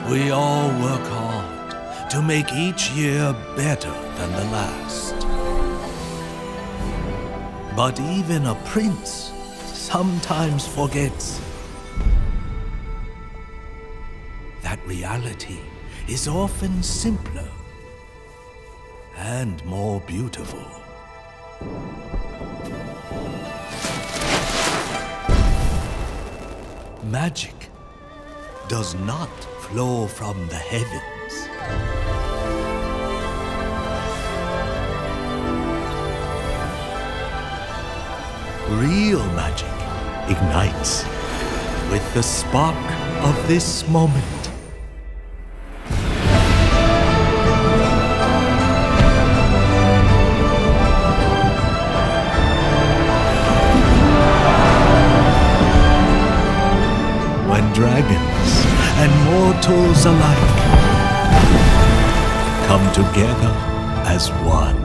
We all work hard to make each year better than the last. But even a prince sometimes forgets that reality is often simpler and more beautiful. Magic does not flow from the heavens. Real magic ignites with the spark of this moment. When dragons and mortals alike come together as one.